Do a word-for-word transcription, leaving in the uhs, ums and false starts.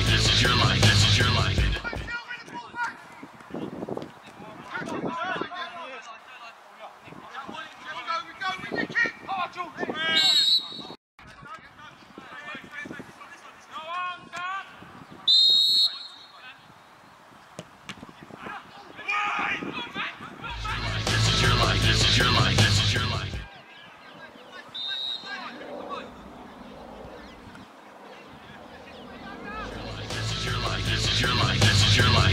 This is your life. This is your life. This is your life. This is your life. This is your life. This is your life. This is your life. This is your life.